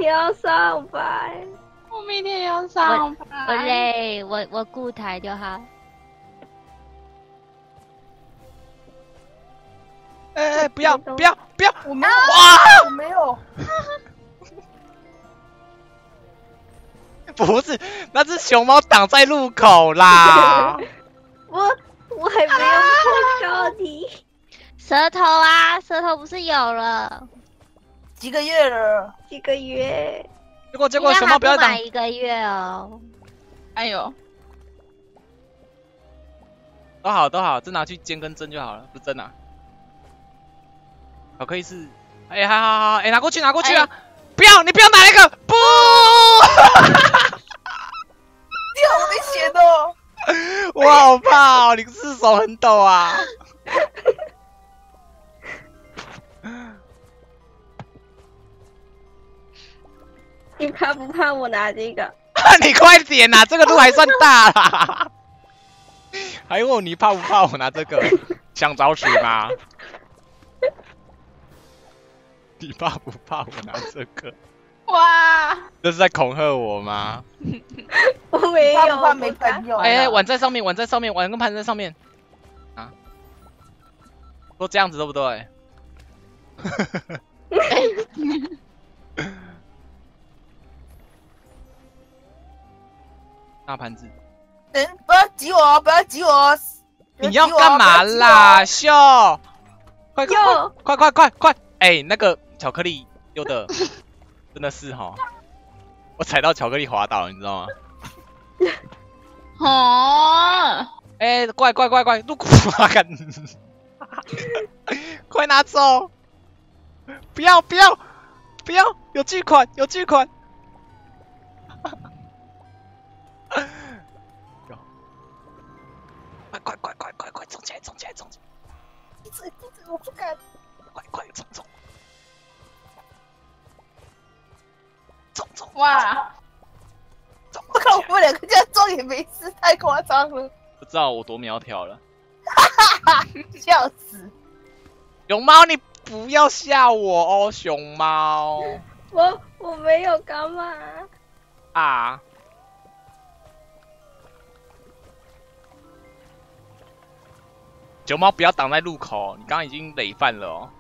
天要上班。 我明天要上班。 我累，我顾台就好。 哎，不要不要不要！ 我没有，我没有。 不是，那只熊猫挡在路口啦。 我还没有碰到你。 舌头啊，舌头不是有了几个月了？ 几个月？ 结果熊猫不要挡满1个月哦。 哎呦， 都好都好，这拿去煎跟蒸就好了，不蒸啊。巧克力是，哎，好，哎，拿过去啊！不要，你不要拿那个，不！ 你好危险哦！ 我好怕哦，你是手很抖啊。 你怕不怕我拿这个？ 你快点呐、这个路还算大啦。还问你怕不怕我拿这个？想找死吗？你怕不怕我拿这个？ 哇！ 这是在恐吓我吗？ 我没有， 怕不怕没朋友？ 哎、碗在上面，碗跟盘在上面。啊，都这样子对不对？大盘子， 等，不要挤我哦，不要挤我哦！ 你要干嘛啦，秀？快！哎、那个巧克力丢的，真的是哈，我踩到巧克力滑倒了，你知道吗？ 哦， 哎、怪，路苦啊！干，快拿走！不要，有巨款！快，冲起来！ 闭嘴，我不敢。 快，冲！ 哇！ 我靠，我们两个这样撞也没事，太夸张了， 不知道我多苗条了。 笑死！ 熊猫，你不要吓我哦，熊猫我没有干嘛。 啊！熊猫不要挡在路口，你刚刚已经累犯了哦。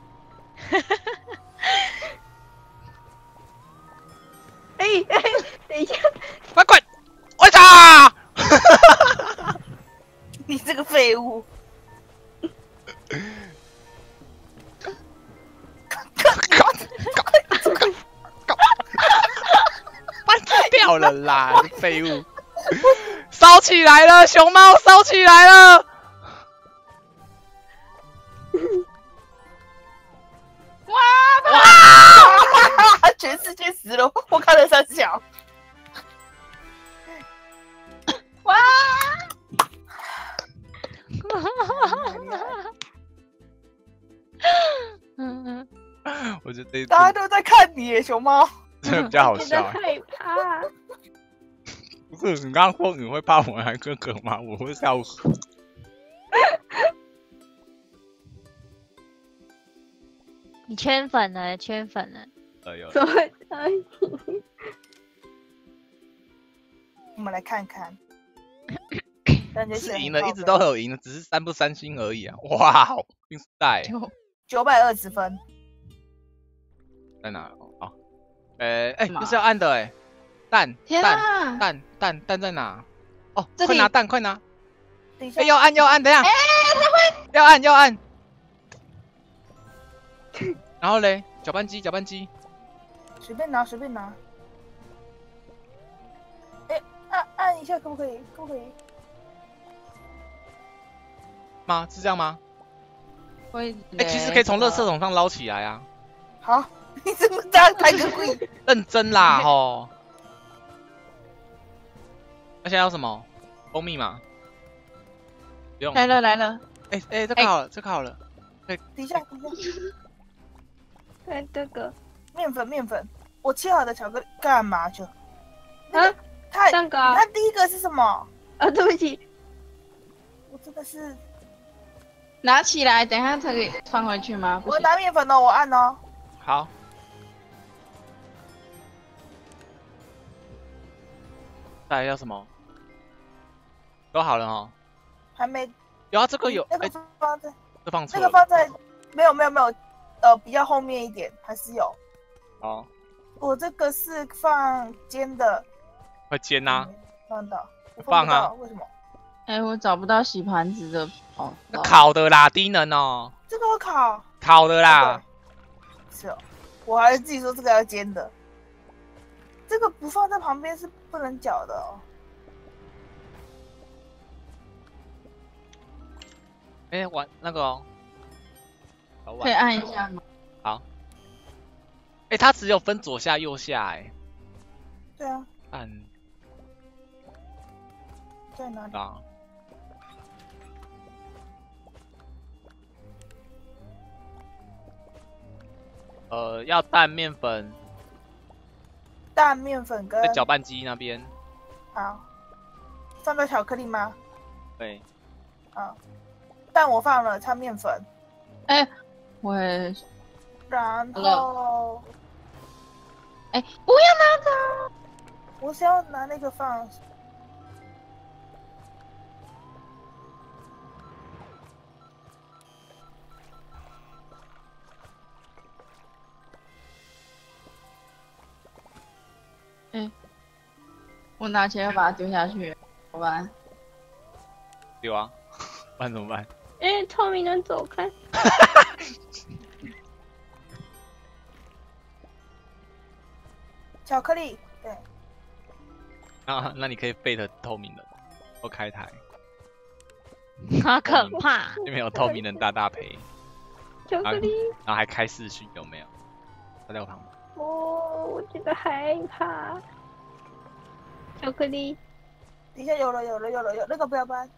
哎，等一下， 快！我操！ 你这个废物！ 翻掉了啦，废物！烧起来了，熊猫烧起来了！ 哇！全世界死了，我看了3小。 哇！ 我觉得大家都在看你耶，熊猫。 这个比较好真的笑。 害怕。 不是你刚刚说你会怕我拿这个吗？我会笑死。 你圈粉了。 有怎么可以？ 我们来看看。感觉是赢了，一直都有赢的，只是3不3星而已啊！哇，冰丝带 920分， 在哪？哦，这是要按的哎，蛋天啊！ 蛋在哪？哦， 这里快拿蛋，快拿！ 等一下， 要按，等一下，要按。然后嘞，搅拌机， 随便拿。哎，按一下可不可以？ 吗？是这样吗？ 会其实可以从垃圾桶上捞起来啊。 好，你怎么这样开个鬼？ 认真啦吼！那现在要什么？蜂蜜嘛？不用。 来了。 这个好了。 等一下， 看这个面粉，我切好的巧克力干嘛去？ 啊， 太蛋糕那第一个是什么？ 啊，对不起， 我真的是， 拿起来，等一下可以放回去吗？不我行。 拿面粉哦，我按哦。 好。 再来要什么？都好了哦。 还没。 有啊，这个有。 那个放在。 这放错了。 那个放在没有，比较后面一点还是有。 哦。 我这个是放煎的。 会煎呐。 放到。 放啊。 为什么？ 哎，我找不到洗盘子的哦。 烤的啦，低能哦。 这个我烤。 烤的啦。 是哦，我还是自己说这个要煎的。这个不放在旁边是不能搅的哦。 哎，玩那个哦。 可以按一下吗？ 好。哎，它只有分左下右下哎。 对啊。 按。 在哪里？ 啊。要蛋面粉。 蛋面粉跟。 在搅拌机那边。 好。放到巧克力吗？ 对。 好。蛋我放了，掺面粉。 哎，我也。 然后。 哎，不要拿走！ 我是要拿那个放。 哎，我拿起来要把它丢下去，怎么办？ 丢啊，不然怎么办？ 哎，透明人走开！ 巧克力，对。 啊，那你可以背着透明人，或开台。 好可怕！ 因为有透明人大陪。 巧克力。 然后还开视讯，有没有？他在我旁边。 哦，我觉得害怕。巧克力。 底下有了，那个不要搬。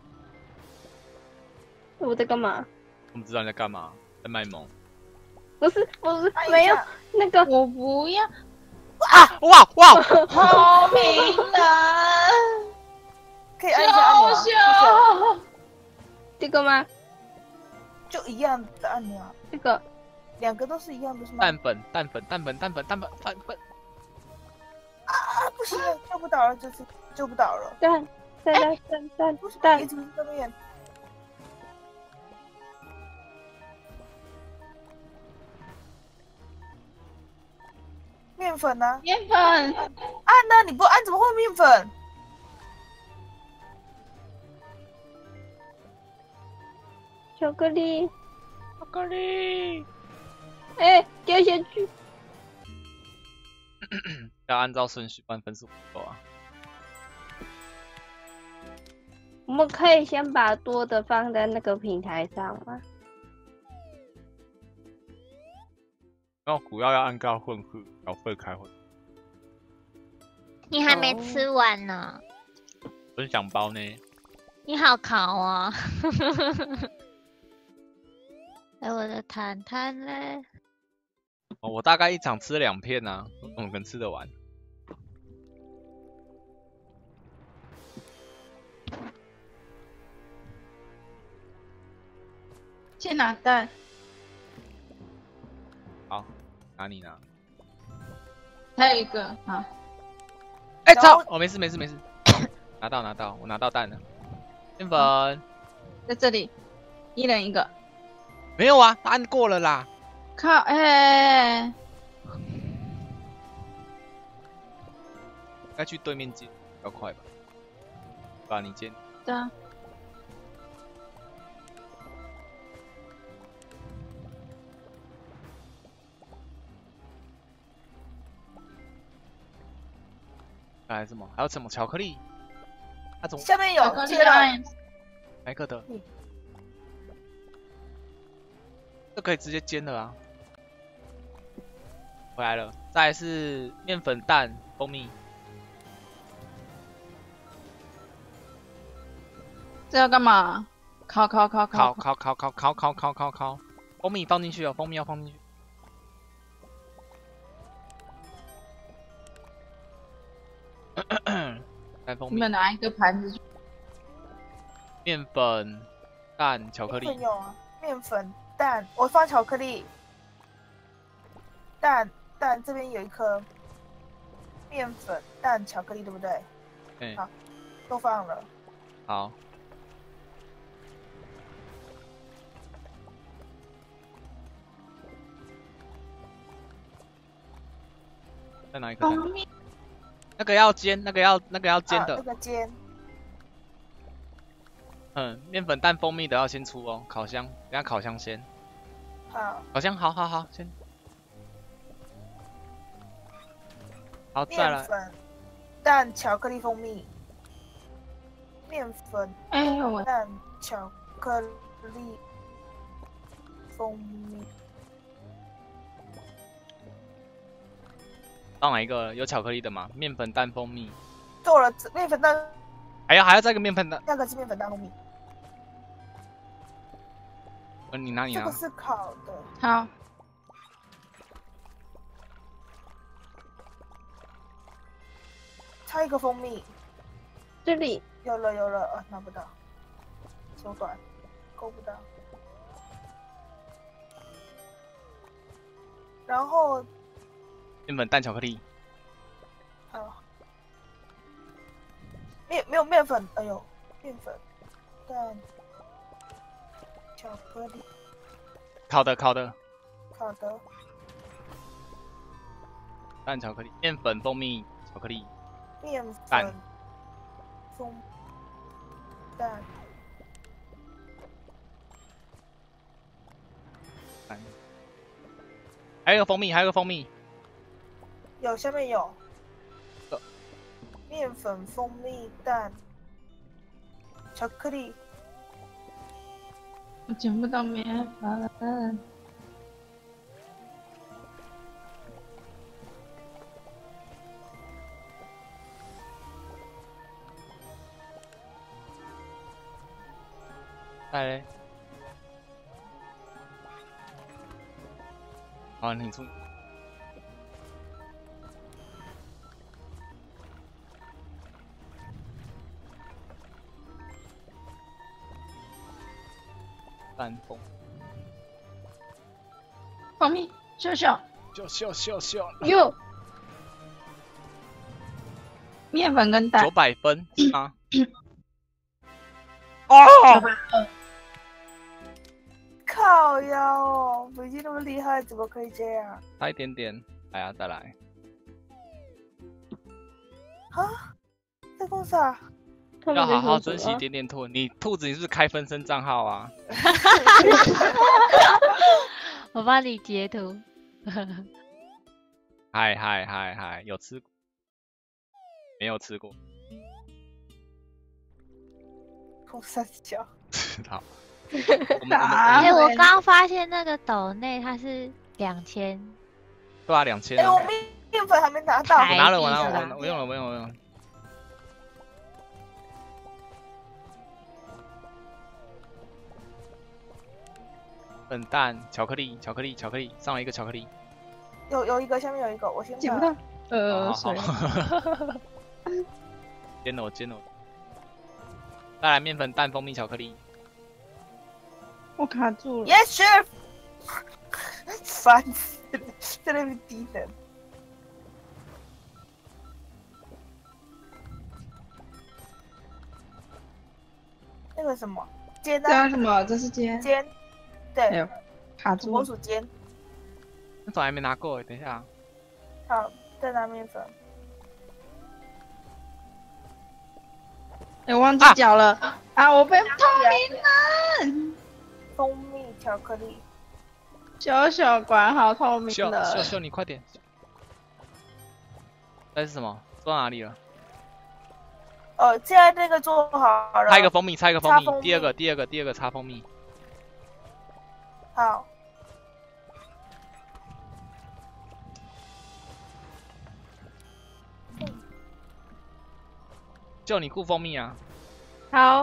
我在干嘛？ 我们知道你在干嘛，在卖萌。 不是，没有那个。 我不要。 啊！哇！ 透明人。 可以按一下按钮。 这个吗？ 就一样的按钮。 这个。 两个都是一样，不是吗？ 蛋粉。 啊！不行，救不倒了，这次救不倒了。 蛋， 一直这边。面粉呢？ 面粉。 按呢？你不按怎么会有面粉？ 巧克力。 哎， 掉下去。 要按照顺序，不然分数不够啊。 我们可以先把多的放在那个平台上吗？ 然后主要按照混合，然后分开混。 你还没吃完呢。 分享包呢？ 你好烤哦。哎，我的坦坦嘞！ 哦，我大概一场吃2片啊，我怎么可能吃得完？ 先拿蛋。 好，拿你拿。 还有一个啊。 哎操！哦，没事。拿到，我拿到蛋了。面粉。 在这里，一人一个。 没有啊，他按过了啦。 靠，哎。 该去对面接，比较快吧？把你接。 对啊。 还有什么？还有什么巧克力？那种下面有巧克力接了。 哪个的？这可以直接煎的啊。回来了，再来是面粉、蛋、蜂蜜。 这要干嘛？烤。 蜂蜜放进去哦，蜂蜜要放进去。带蜂蜜。 你们拿一个盘子去。 面粉、蛋、巧克力。 面粉有啊，面粉、蛋，我放巧克力。蛋这边有一颗面粉、蛋、巧克力，对不对？ 哎、 好都放了。 好。再拿一个蛋， 蜂蜜那个要煎，那个要煎的。 那个煎。 面粉蛋蜂蜜的要先出哦，烤箱，等下烤箱先。 好。 烤箱，好，先。好，再来。 面粉、蛋、巧克力、蜂蜜。面粉、 哎，我蛋、巧克力、蜂蜜。 到哪一个有巧克力的吗？面粉蛋蜂蜜。 做了面粉蛋， 还要再一个面粉蛋。 那个是面粉蛋蜂蜜。 你拿。 这个是烤的。 好， 差一个蜂蜜。 这里有了，拿不到，手短，够不到。然后面粉蛋巧克力。 好，没有面粉，哎呦，面粉蛋巧克力， 烤的。 好的， 蛋巧克力，面粉蜂蜜巧克力。 面蛋粉蜂蛋。 还有个蜂蜜， 有，下面有。面粉、蜂蜜、蛋、巧克力。 我捡不到面粉。 再来。好，你出。蛋蜂。 蜂蜜，秀。 哟， 面粉跟蛋。 900分啊！哦， 靠腰哦，已经那么厉害，怎么可以这样？ 差一点点，来啊，再来。 啊？在公司啊？ 他们要好好没说什么珍惜点点兔。你兔子，你是不是开分身账号啊？ 我帮你截图。 嗨，有吃过？没有吃过。 公司小。 好， 哎，我刚发现那个斗内它是2000， 对啊，2000 哎， 啊。 我面粉还没拿到。 台我拿了， 币我用了。粉蛋，巧克力，上了一个巧克力。 有一个，下面有一个，我先捡不看。 到。 好水。 煎了。再来面粉蛋蜂蜜巧克力。 我卡住了。 Yes, chef。烦死了，在那边低等。那个什么煎这啊？ 叫什么？这是煎。 煎。对哎呦，，卡住了。 土拨鼠煎。 那种还没拿过，等一下。 好，再拿面粉。 哎，忘记搅了啊！我被透明了。 蜂蜜巧克力。 小管好透明了。 秀，你快点。这是什么？做到哪里了？ 现在那个做好了。 插一个蜂蜜， 插蜂蜜第二个插蜂蜜。 好。 就你顾蜂蜜啊！ 好。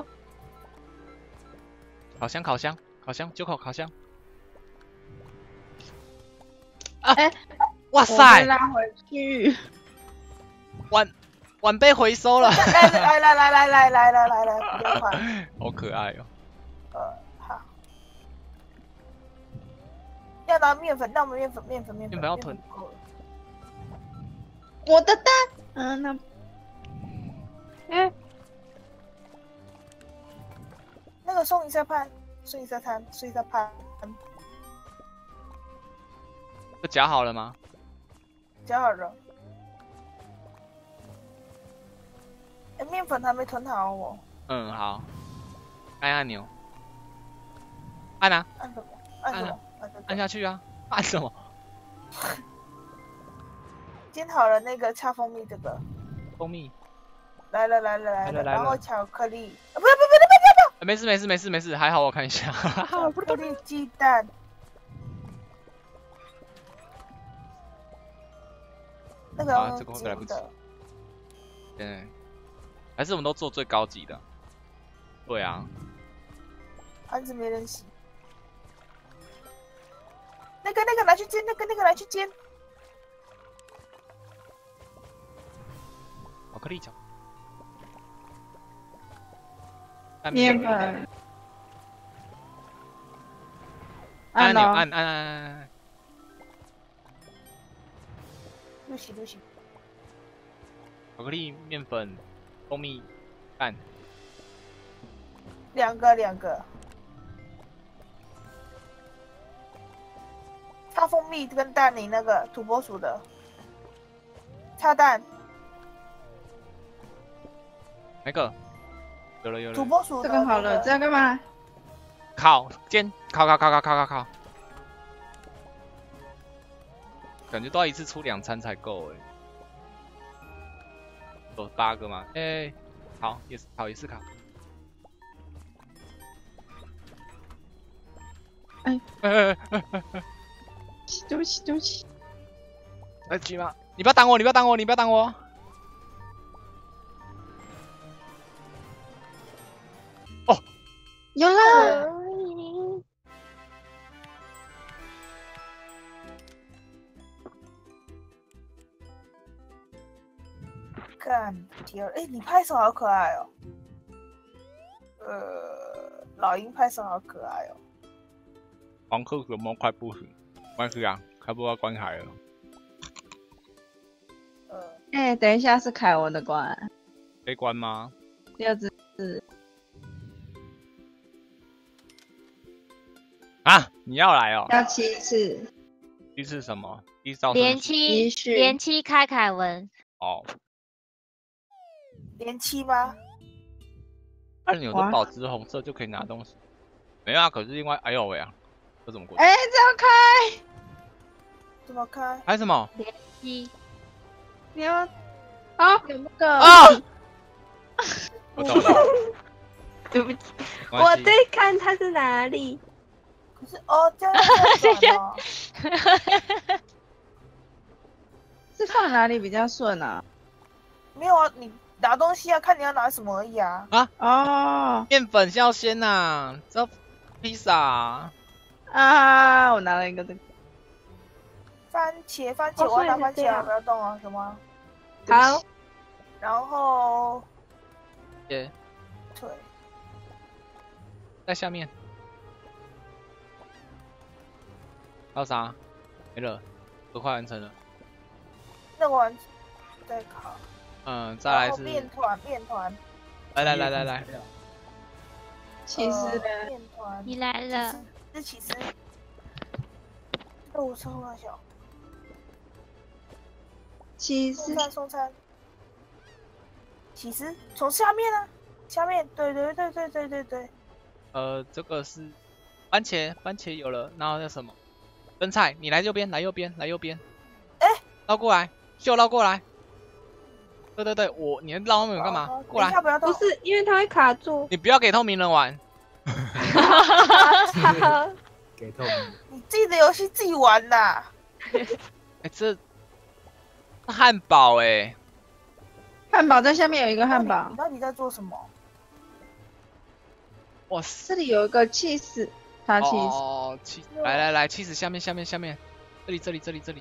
烤箱，9口烤箱。 啊！ 哇我塞！ 被拉回去。 碗被回收了。 来，比较快。 好可爱哦。 好。要拿面粉，那我们面粉要囤。 我的蛋。那那个送一下pan，送一下pan，送一下pan。 这夹好了吗？ 夹好了。哎，面粉还没囤好哦。 嗯，好。按按钮。按啊！ 按什么？按什么？ 按下去啊！按什么？ 煎好了那个恰蜂蜜这个。 蜂蜜。 来了，然后巧克力。不要！ 没事，还好我看一下。 巧克力鸡蛋。那个啊，这个会不会来不及？对，还是我们都做最高级的。对啊。 盘子没人洗。那个拿去煎，那个拿去煎。 巧克力角。 面粉。 按钮，按。 对不起。 巧克力、面粉、蜂蜜、蛋。 两个。插蜂蜜跟蛋，你那个土拨鼠的。插蛋。 哪个？有了。 土拨鼠这个好了，这要干嘛？ 烤，煎，烤。感觉都要一次出2餐才够哎。有8个吗？好，也是烤。 对不起。 来急吗？你不要挡我！哦， 有了。 干天！哎，你拍手好可爱哦。老鹰拍手好可爱哦。 黄克什么快不行？关系啊，开不到关卡了。 等一下是凯文的关。 可以关吗？ 第二只是。 啊，你要来哦？ 要7次。 第是什么？第招连七开凯文。 哦。 连7吗？ 按钮的保持红色就可以拿东西。没有啊，可是另外，哎呦喂啊，这怎么过去？ 这样开？ 怎么开？ 开什么？ 连七。 你要有那个我懂了。 对不起，我在看它是哪里。 可是这样哦。 是放哪里比较顺啊？ 没有啊，你拿东西啊，看你要拿什么而已啊。 面粉要先呐，这披萨我拿了一个这个。 番茄，我要拿番茄啊，不要动啊，什么？ 好。 然后。 对。在下面。还有啥？没了，都快完成了。 那我再烤。 再来是面团。 来。 起司的面团。 你来了。 是起司。肉松啊小。 起司。 送餐。起司从下面啊，下面对。 这个是番茄有了，然后叫什么？生菜，你来右边。绕过来，秀绕过来。对，你绕后面干嘛？过来。 不要动。 不是，因为它会卡住。 你不要给透明人玩。 给透明。 你自己的游戏自己玩呐。 这汉堡汉堡在下面有一个汉堡。 你到底在做什么？ 哇塞！ 这里有一个cheese，它 cheese。来，cheese下面，这里。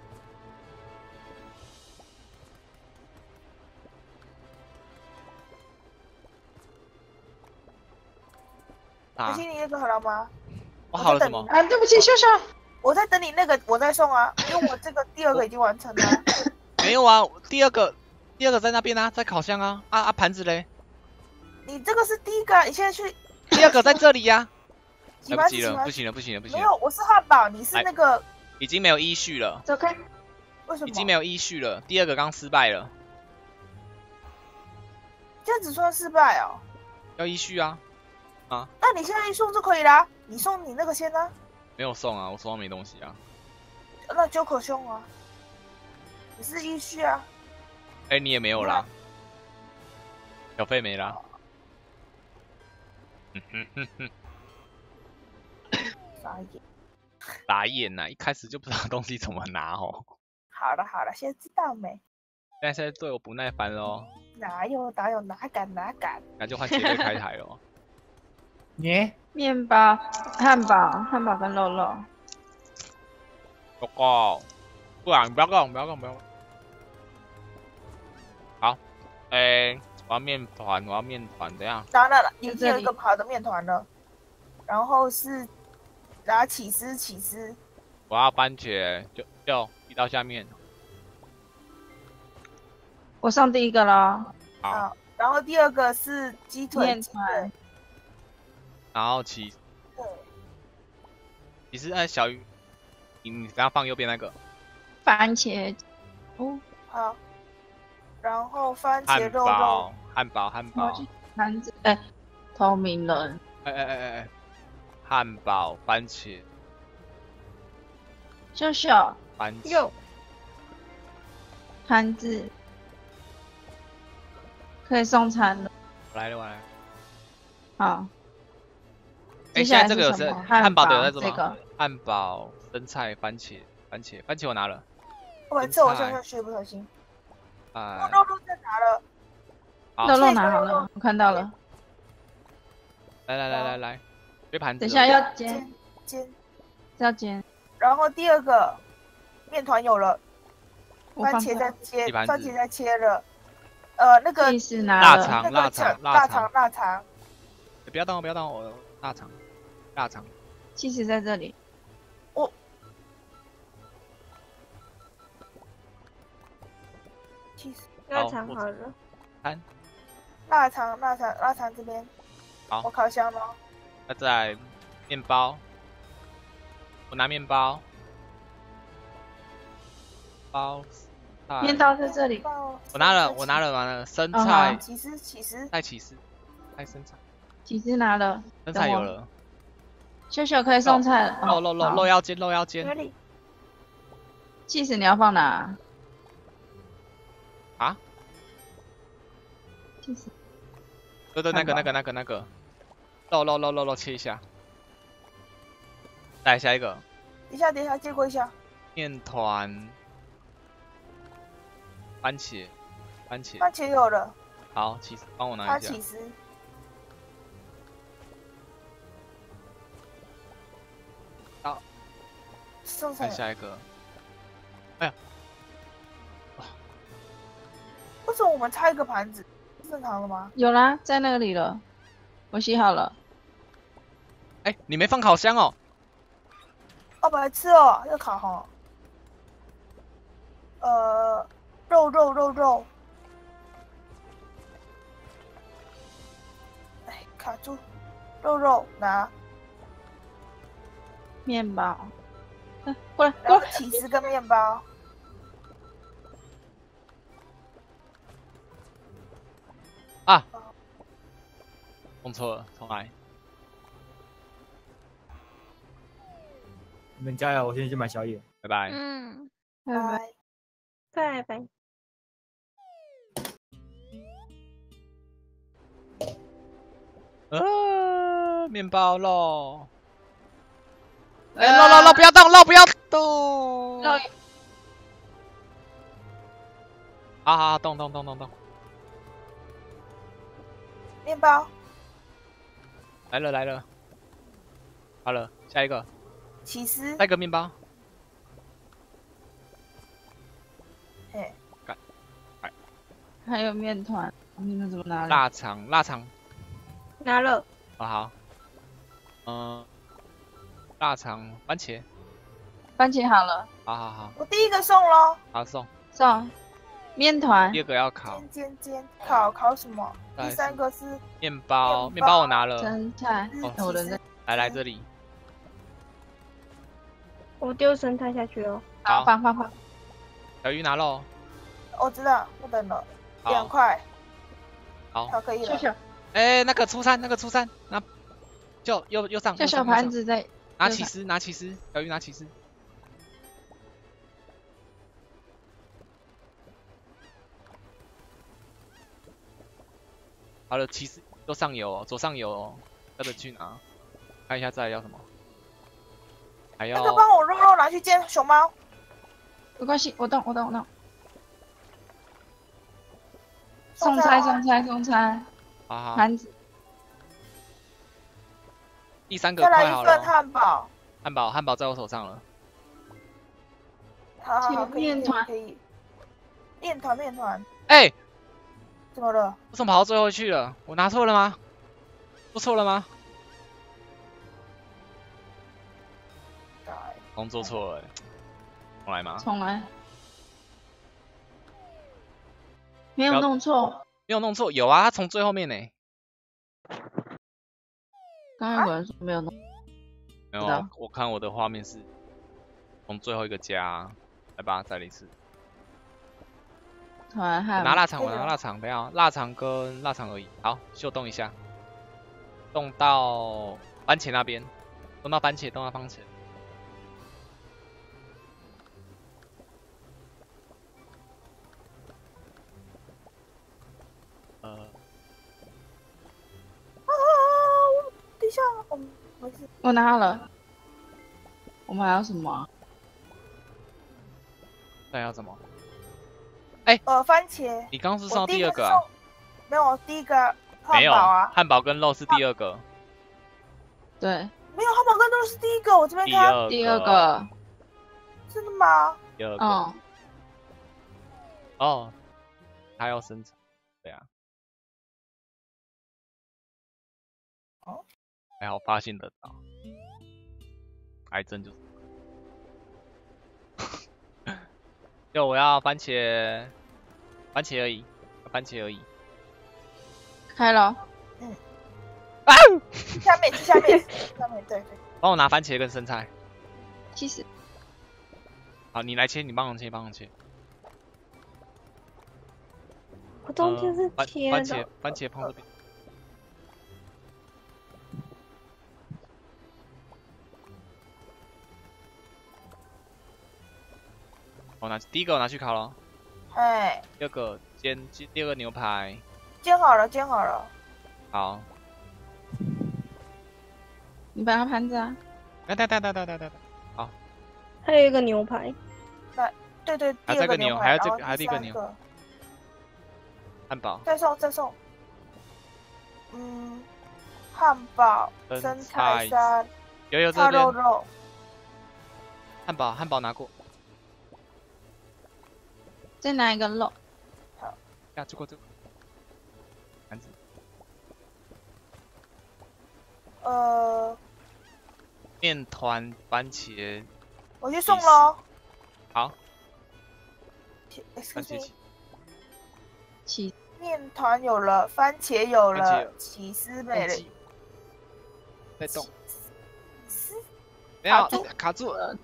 可惜你那个好了吗？ 我好了什么？ 对不起，秀秀。 我在等你那个，我在送啊，因为我这个第2个已经完成了。 没有啊，第2个第二个在那边啊，在烤箱啊。啊，盘子嘞？ 你这个是第一个，你现在去。 第二个在这里呀。来不不及了，不行了，不行了，不行了。 没有，我是汉堡，你是那个。 已经没有依序了。 走开。 为什么？ 已经没有依序了。第二个刚失败了。 这样子算失败哦。 要依序啊。啊。 那你现在一送就可以啦，你送你那个先啊。 没有送啊，我手上没东西啊。 那就可送啊。你是依序啊。 哎，你也没有啦。小费没啦。 傻眼。 傻眼呐！一开始就不知道东西怎么拿哦。 好了好了，现在知道没？ 现在对我不耐烦喽。 哪有，哪敢？ 那就换绝对开台了。 你面包、汉堡跟肉肉。 哥哥，不然不要搞。好，我要面团，等下。 当然了，你有一个好的面团了，然后是拿起司。 我要番茄，就移到下面。 我上第一个了。 好，然后第二个是鸡腿面团， 然后起司，小鱼，你等下放右边那个。 番茄。哦。 好。然后番茄肉肉。 汉堡。 盘子，透明人。 汉堡，番茄。 秀秀。 番茄。 盘子。可以送餐了。 我来了。 好。 现在这个有是汉堡的有在这吗？ 这个汉堡、生菜、番茄我拿了。 这我下去不小心。肉再拿了。 肉拿好了，我看到了。 来，别盘子。 等一下要煎。要煎。 然后第二个面团有了，番茄在切了。那个腊肠。不要动，我腊肠。 其实在这里。 腊肠好了。 腊肠这边。 好。 我烤箱了。 那再面包，我拿面包。 面包在这里。 我拿了，生菜。 起司。 带起司，带生菜。 起司拿了。 生菜有了。 秀秀可以送菜了。 肉要煎。 起司你要放哪？ 啊？ 起司。 对，那个。肉切一下。来下一个。 等一下，接过一下。 面团。番茄有了。 好，起司帮我拿一下。 起司。 好。看下一个。哎呀！ 为什么我们差一个盘子？正常了吗？ 有啦，在那里了，我洗好了。 你没放烤箱哦。 白痴哦，要烤哈。肉。卡住。肉拿。 面包。过来。 起司跟面包。 啊！弄错了，重来。 你们加油，我先去买宵夜。 拜拜。 拜拜。 面包肉。肉不要动，不要动。好，动。 面包。 来了。好了，下一个。 起司。 再一个面包。 还有面团，你们怎么拿？ 腊肠。 拿了。 好。腊肠，番茄好了。 好。 我第一个送咯。 好，送。 面团第二个要烤煎，烤什么？第三个是面包，面包我拿了。 生菜，我的那来这里。 我丢生菜下去了。 好， 放。 小鱼拿喽。 我知道，我等了2块。 好， 可以了。 哎，那个出餐，那就右上。 小盘子在。 拿起司，小鱼拿起司。好了，起司右上有哦，左上有哦，要得去拿。看一下再来要什么。还要。 那个帮我肉拿去煎熊猫。 没关系，我动。送菜。 好。 盘子。 第3个再来快好了。 一份汉堡。 汉堡在我手上了。 好， 面团可以。面团。 哎， 怎么了？ 为什么跑到最后去了？我拿错了吗？做错了吗？工作错了，重来吗？ 重来。没有弄错。 有啊，他从最后面呢。 刚刚有人说没有弄。 没有，我看我的画面是从最后一个加。来吧，再来一次。我拿腊肠，等一下，腊肠跟腊肠而已。好，秀动一下，动到番茄那边，动到番茄。 等一下，没事。 我拿了。我们还有什么？ 再要什么？ 番茄。 你刚刚是送第2个啊？ 没有，第1个没有啊。 汉堡跟肉是第2个。 对。 没有，汉堡跟肉是第1个，我这边看。 第二个。 真的吗？ 第2个。哦。还要生产。对啊。还好发现得到。癌症就是。就我要番茄而已， 开了。 啊！ 下面，对。 帮我拿番茄跟生菜。 70。 好，你来切，你帮我切。 我中间是切的。 番茄放这边。第1个我拿去烤了。第2个煎，第2个牛排。 煎好了。 好。 你把它盘子啊。 带。好。 还有一个牛排。 对， 还有这个牛，还有第一个牛。 汉堡。 再送。汉堡、生菜沙。 有这边。 肉。 汉堡拿过。 再拿一个肉。 好。 这个。盘子。面团、番茄。 我去送咯。 好。 番茄。面团有了，番茄有了，起司没了。 再动。没有，卡住了。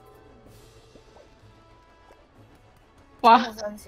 哇！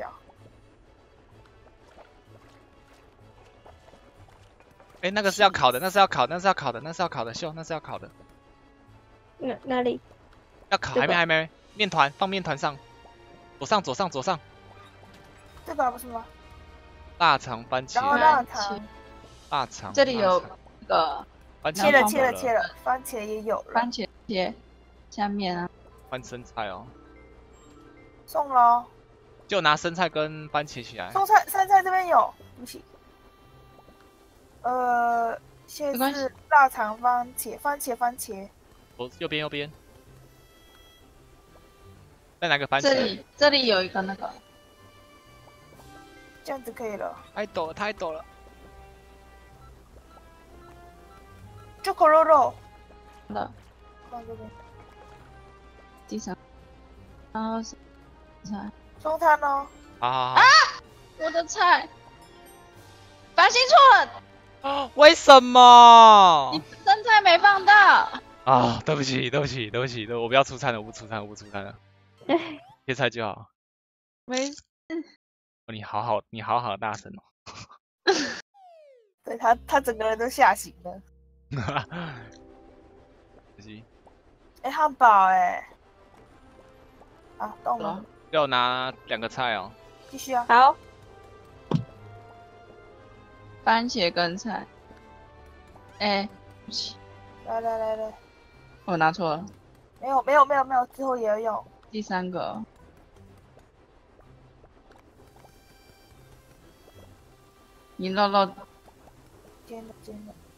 哎，那个是要烤的，那是要烤的，秀，那是要烤的。 哪里？ 要烤？还没。面团放面团上，左上。 这个不是吗？ 腊肠番茄。腊肠。 这里有那个。 切了，番茄也有了。 番茄切下面啊。 换生菜哦。 送咯。 就拿生菜跟番茄起来。 生菜这边有，对不起。先是腊肠番茄。 右边。再拿个番茄。 这里有一个那个。 这样子可以了。 太陡了。 这口肉。 的。 放这边。 地上。然后菜。 中餐呢？ 啊！ 我的菜，繁星错了。 为什么？ 你生菜没放到。 啊，对不起，我不要出餐了，我不出餐了，切菜就好。 没事。 你好好大声哦。 对他整个人都吓醒了。哎，汉堡哎。啊，动了。 要拿2个菜哦。 继续啊。 好。 番茄跟菜。哎，对不起。 来。 我拿错了。 没有，之后也要用。 第3个。你肉。 煎的。